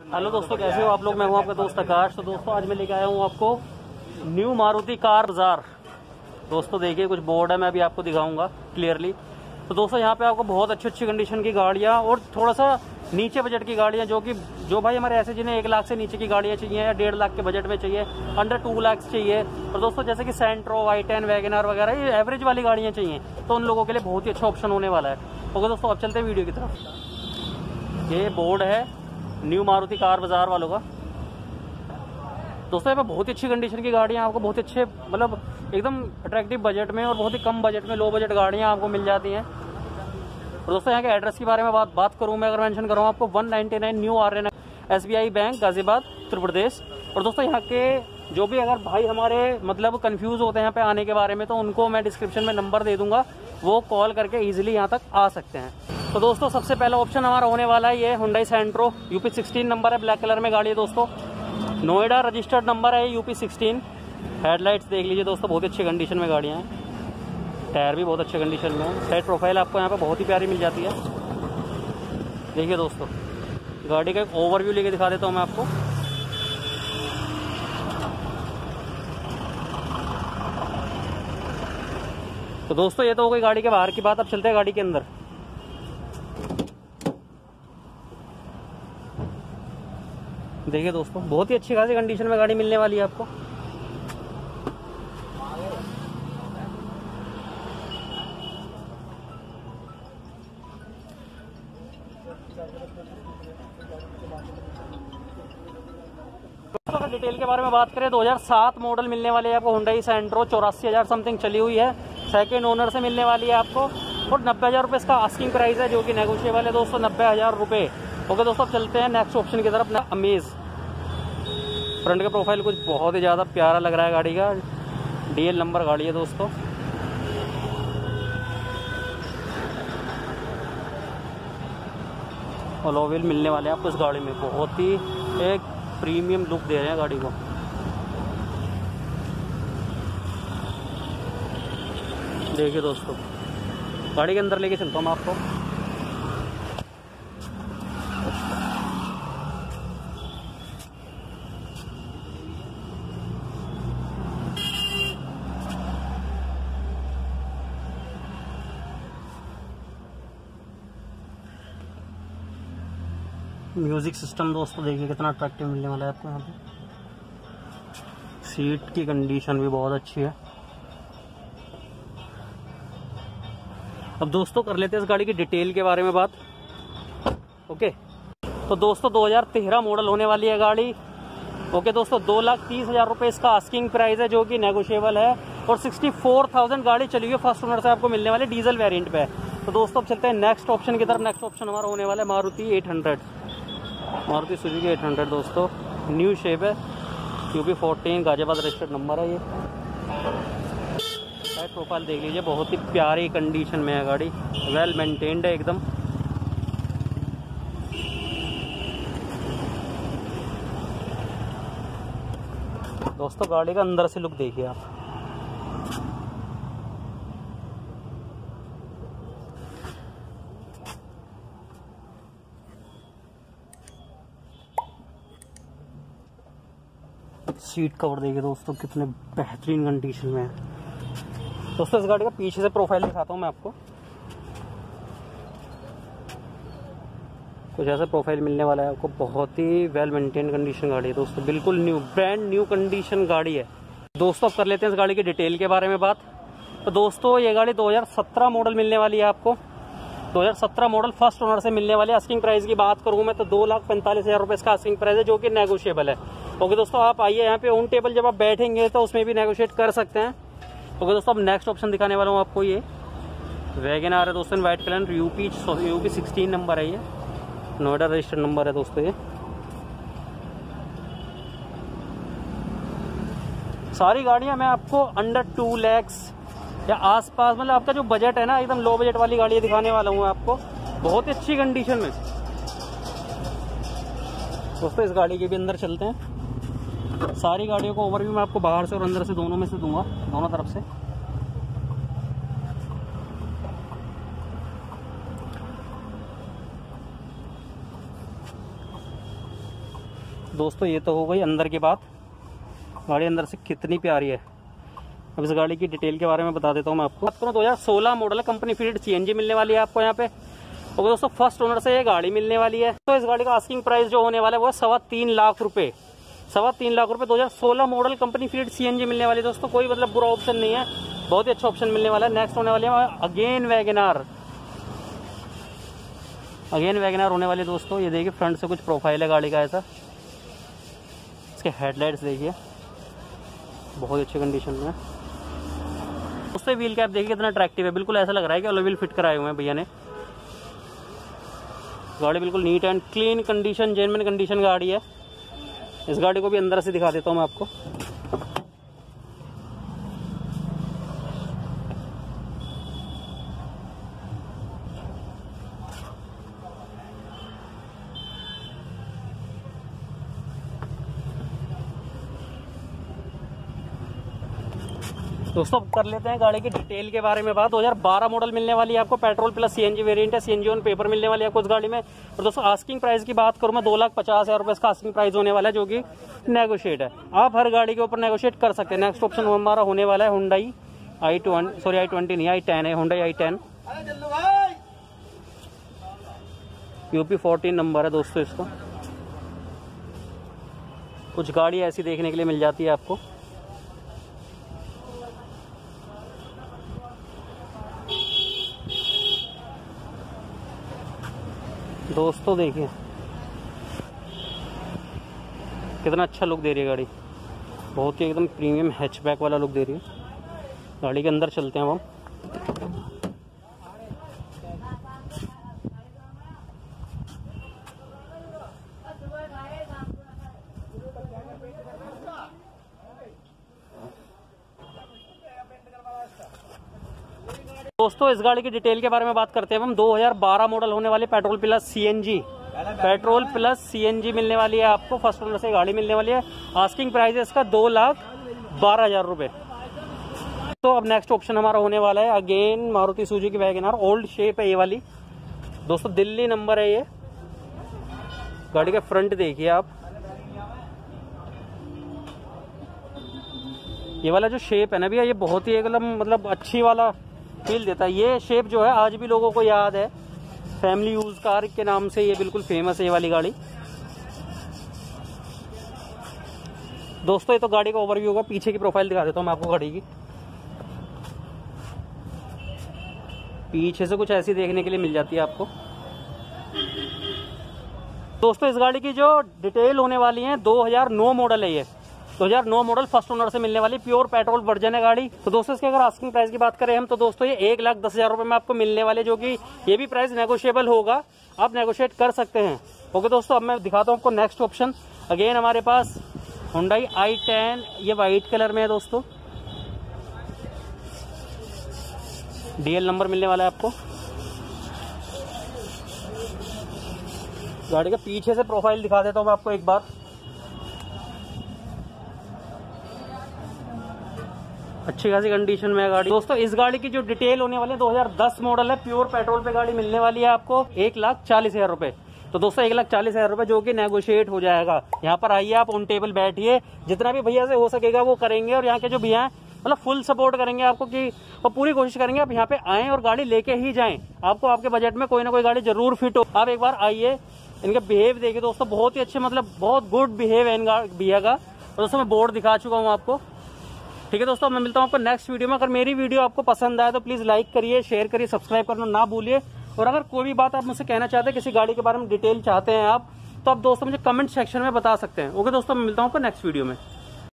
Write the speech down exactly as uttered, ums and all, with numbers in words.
Hello दोस्तों, कैसे हो आप लोग। मैं हूं आपका दोस्त आकाश। तो दोस्तों आज मैं लेके आया हूं आपको न्यू मारुति कार बाजार। दोस्तों देखिए कुछ बोर्ड है, मैं अभी आपको दिखाऊंगा क्लियरली। तो दोस्तों यहाँ पे आपको बहुत अच्छी अच्छी कंडीशन की गाड़ियाँ और थोड़ा सा नीचे बजट की गाड़ियाँ, जो कि जो भाई हमारे ऐसे जिन्हें एक लाख से नीचे की गाड़ियाँ चाहिए या डेढ़ लाख के बजट में चाहिए, अंडर टू लाख चाहिए, और दोस्तों जैसे कि सेंट्रो, आई टेन, वैगनर वगैरह ये एवरेज वाली गाड़ियाँ चाहिए, तो उन लोगों के लिए बहुत ही अच्छा ऑप्शन होने वाला है। ओके दोस्तों, अब चलते हैं वीडियो की तरफ। ये बोर्ड है न्यू मारुति कार बाजार वालों का। दोस्तों यहाँ पे बहुत ही अच्छी कंडीशन की गाड़ियाँ आपको बहुत अच्छे मतलब एकदम अट्रैक्टिव बजट में और बहुत ही कम बजट में, लो बजट गाड़ियाँ आपको मिल जाती हैं। और दोस्तों यहाँ के एड्रेस के बारे में बात बात करूँ मैं, अगर मेंशन करूँ आपको one ninety nine new Aryan S B I bank Ghaziabad Uttar Pradesh. और दोस्तों यहाँ के जो भी अगर भाई हमारे मतलब कंफ्यूज होते हैं यहाँ पे आने के बारे में, तो उनको मैं डिस्क्रिप्शन में नंबर दे दूंगा, वो कॉल करके ईजिली यहाँ तक आ सकते हैं। तो दोस्तों सबसे पहला ऑप्शन हमारा होने वाला है ये Hyundai Santro, UP sixteen number है, ब्लैक कलर में गाड़ी है दोस्तों, नोएडा रजिस्टर्ड नंबर है यूपी सिक्सटीन। हेडलाइट्स देख लीजिए दोस्तों, बहुत अच्छी कंडीशन में गाड़ियाँ हैं, टायर भी बहुत अच्छे कंडीशन में है, साइड प्रोफाइल आपको यहाँ पे बहुत ही प्यारी मिल जाती है। देखिए दोस्तों गाड़ी का एक ओवरव्यू लेके दिखा देता हूँ मैं आपको। तो दोस्तों ये तो हो गई गाड़ी के बाहर की बात, अब चलते हैं गाड़ी के अंदर। देखिए दोस्तों बहुत ही अच्छी खासी कंडीशन में गाड़ी मिलने वाली है आपको। अगर डिटेल के बारे में बात करें, दो हज़ार सात मॉडल मिलने वाली है आपको हुंडई सेंट्रो, चौरासी हजार समथिंग चली हुई है, सेकेंड ओनर से मिलने वाली है आपको, और नब्बे हजार रुपये इसका आस्किंग प्राइस है, जो कि नेगोशिएबल है दोस्तों, नब्बे हजार रुपये। ओके दोस्तों अब चलते हैं नेक्स्ट ऑप्शन की तरफ। अमेज फ्रंट का प्रोफाइल कुछ बहुत ही ज़्यादा प्यारा लग रहा है गाड़ी का, डीएल नंबर गाड़ी है दोस्तों। अलॉय व्हील मिलने वाले हैं आपको इस गाड़ी में, बहुत ही एक प्रीमियम लुक दे रहे हैं गाड़ी को। देखिए दोस्तों गाड़ी के अंदर लेके चलता हूँ मैं आपको। म्यूजिक सिस्टम दोस्तों देखिए कितना अट्रैक्टिव मिलने वाला है आपको यहाँ पे। सीट की कंडीशन भी बहुत अच्छी है। अब दोस्तों कर लेते हैं इस गाड़ी की डिटेल के बारे में बात। ओके तो दोस्तों दो हज़ार तेरह मॉडल होने वाली है गाड़ी। ओके दोस्तों दो लाख तीस हजार रुपये इसका आस्किंग प्राइस है, जो कि नेगोशिएबल है, और सिक्सटी फोर थाउजेंड गाड़ी चली हुई है, फर्स्ट ओनर से आपको मिलने वाले डीजल वेरिएंट पे। तो दोस्तों अब चलते हैं नेक्स्ट ऑप्शन की तरफ। नेक्स्ट ऑप्शन हमारा होने वाला है Maruti eight hundred, Maruti Suzuki eight hundred दोस्तों, न्यू शेप है, UP fourteen Ghaziabad registered number है ये। साइड प्रोफाइल देख लीजिए, बहुत ही प्यारी कंडीशन में है गाड़ी, वेल मेंटेन्ड है एकदम। दोस्तों गाड़ी का अंदर से लुक देखिए आप, सीट कवर देखिए दोस्तों कितने बेहतरीन कंडीशन में है। दोस्तों इस गाड़ी का पीछे से प्रोफाइल दिखाता हूँ मैं आपको, कुछ ऐसा प्रोफाइल मिलने वाला है आपको, बहुत ही वेल मेंटेन कंडीशन गाड़ी है दोस्तों, बिल्कुल न्यू ब्रांड न्यू कंडीशन गाड़ी है। दोस्तों अब कर लेते हैं इस गाड़ी की डिटेल के बारे में बात। तो दोस्तों ये गाड़ी दो हज़ार सत्रह मॉडल मिलने वाली है आपको, दो हज़ार सत्रह मॉडल फर्स्ट ओनर से मिलने वाली है। आस्किंग प्राइस की बात करूँ मैं तो दो लाख पैंतालीस हजार रुपये इसका आस्किंग प्राइस है, जो कि नेगोशिएबल है। ओके दोस्तों आप आइए यहाँ पे ऑन टेबल, जब आप बैठेंगे तो उसमें भी नेगोशिएट कर सकते हैं। ओके दोस्तों अब नेक्स्ट ऑप्शन दिखाने वाला हूँ आपको, ये वैगनर है दोस्तों, white colour, UP UP sixteen number है ये, नोएडा रजिस्टर्ड नंबर है दोस्तों ये। सारी गाड़ियाँ मैं आपको अंडर टू लैक्स या आसपास, मतलब आपका जो बजट है ना एकदम लो बजट वाली गाड़ियाँ दिखाने वाला हूँ आपको, बहुत ही अच्छी कंडीशन में। दोस्तों इस गाड़ी के भी अंदर चलते हैं। सारी गाड़ियों को ओवरव्यू मैं आपको बाहर से और अंदर से दोनों में से दूंगा, दोनों तरफ से। दोस्तों ये तो हो गई अंदर की बात, गाड़ी अंदर से कितनी प्यारी है। अब इस गाड़ी की डिटेल के बारे में बता देता हूँ मैं आपको। बात करूँ दो हज़ार सोलह मॉडल है, कंपनी फिटेड सीएनजी मिलने वाली है आपको यहाँ पे। और दोस्तों फर्स्ट ओनर से ये गाड़ी मिलने वाली है। तो इस गाड़ी का आस्किंग प्राइस जो होने वाला है वो सवा तीन लाख रुपए सवा तीन लाख रुपए दो हज़ार सोलह मॉडल कंपनी फिटेड सीएनजी मिलने वाली है। दोस्तों कोई मतलब बुरा ऑप्शन नहीं है, बहुत ही अच्छा ऑप्शन मिलने वाला है। नेक्स्ट होने वाली है अगेन वैगनआर, अगेन वैगनआर होने वाली है दोस्तों। ये देखिए फ्रंट से कुछ प्रोफाइल है गाड़ी का ऐसा। इसके हेडलाइट्स देखिए बहुत अच्छी कंडीशन में है। उससे व्हील कैप देखिए कितना अट्रैक्टिव है, बिल्कुल ऐसा लग रहा है कि अलॉय व्हील फिट कराए हुए हैं भैया ने। गाड़ी बिल्कुल neat and clean condition, genuine condition गाड़ी है। इस गाड़ी को भी अंदर से दिखा देता हूँ मैं आपको। दोस्तों कर लेते हैं गाड़ी की डिटेल के बारे में बात। दो हज़ार बारह मॉडल मिलने वाली है आपको, पेट्रोल प्लस सीएनजी वेरिएंट है, सीएनजी ऑन पेपर मिलने वाली है आपको इस गाड़ी में। और दोस्तों आस्किंग प्राइस की बात करूं मैं, दो लाख पचास हजार रुपए इसका आस्किंग प्राइस होने वाला है, जो कि नेगोशिएट है। आप हर गाड़ी के ऊपर नेगोशिएट कर सकते हैं। नेक्स्ट ऑप्शन हमारा होने वाला है Hyundai i twenty sorry i twenty नहीं आई टेन है, Hyundai i ten UP fourteen number है दोस्तों इसका। कुछ गाड़ी ऐसी देखने के लिए मिल जाती है आपको। दोस्तों देखिए कितना अच्छा लुक दे रही है गाड़ी, बहुत ही एकदम प्रीमियम हैचबैक वाला लुक दे रही है। गाड़ी के अंदर चलते हैं हम। दोस्तों इस गाड़ी की डिटेल के बारे में बात करते हैं हम। दो हज़ार बारह मॉडल होने वाली petrol plus CNG, petrol plus CNG मिलने वाली है आपको। फर्स्ट ओनर से गाड़ी मिलने वाली है। आस्किंग प्राइस है इसका दो लाख बारह हजार रुपए। तो अब नेक्स्ट ऑप्शन हमारा होने वाला है again Maruti Suzuki Wagon R. Old shape है ये वाली दोस्तों, दिल्ली नंबर है ये। गाड़ी का फ्रंट देखिए आप, ये वाला जो शेप है ना भैया, ये बहुत ही एकदम मतलब अच्छी वाला फील देता है। ये शेप जो है आज भी लोगों को याद है, फैमिली यूज कार के नाम से ये बिल्कुल फेमस है ये वाली गाड़ी। दोस्तों ये तो गाड़ी का ओवरव्यू होगा, पीछे की प्रोफाइल दिखा देता हूँ मैं आपको गाड़ी की। पीछे से कुछ ऐसी देखने के लिए मिल जाती है आपको। दोस्तों इस गाड़ी की जो डिटेल होने वाली है, दो हज़ार नौ मॉडल है ये, दो हज़ार नौ मॉडल फर्स्ट ओनर से मिलने वाली प्योर पेट्रोल वर्जन है गाड़ी। तो दोस्तों इसके अगर आस्किंग प्राइस की बात करें हम, तो दोस्तों ये एक लाख दस हजार रुपए में आपको मिलने वाले, जो कि ये भी प्राइस नेगोशिएबल होगा, आप नेगोशिएट कर सकते हैं। ओके दोस्तों, अब मैं दिखाता हूँ आपको नेक्स्ट ऑप्शन। अगेन हमारे पास हुंडई आई टेन, ये व्हाइट कलर में है दोस्तों, डीएल नंबर मिलने वाला है आपको। गाड़ी का पीछे से प्रोफाइल दिखा देता हूँ मैं आपको एक बार। अच्छी खासी कंडीशन में है गाड़ी। दोस्तों इस गाड़ी की जो डिटेल होने वाली है, दो हज़ार दस मॉडल है, प्योर पेट्रोल पे गाड़ी मिलने वाली है आपको एक लाख चालीस हजार रुपए। तो दोस्तों एक लाख चालीस हजार रुपए जो कि नेगोशिएट हो जाएगा। यहाँ पर आइए, आप ऑन टेबल बैठिए, जितना भी भैया से हो सकेगा वो करेंगे। और यहाँ के जो भैया हैं मतलब फुल सपोर्ट करेंगे आपको कि, और पूरी कोशिश करेंगे आप यहाँ पे आएं और गाड़ी लेके ही जाएं। आपको आपके बजट में कोई ना कोई गाड़ी जरूर फिट हो। आप एक बार आइए, इनका बिहेव देखिए दोस्तों, बहुत ही अच्छे, मतलब बहुत गुड बिहेव है इन भैया का। और दोस्तों मैं बोर्ड दिखा चुका हूँ आपको। ठीक है दोस्तों, मैं मिलता हूँ आपको नेक्स्ट वीडियो में। अगर मेरी वीडियो आपको पसंद आए तो प्लीज लाइक करिए, शेयर करिए, सब्सक्राइब करना ना भूलिए। और अगर कोई भी बात आप मुझसे कहना चाहते हैं, किसी गाड़ी के बारे में डिटेल चाहते हैं आप, तो आप दोस्तों मुझे कमेंट सेक्शन में बता सकते हैं। ओके दोस्तों, मैं मिलता हूँ आपको नेक्स्ट वीडियो में।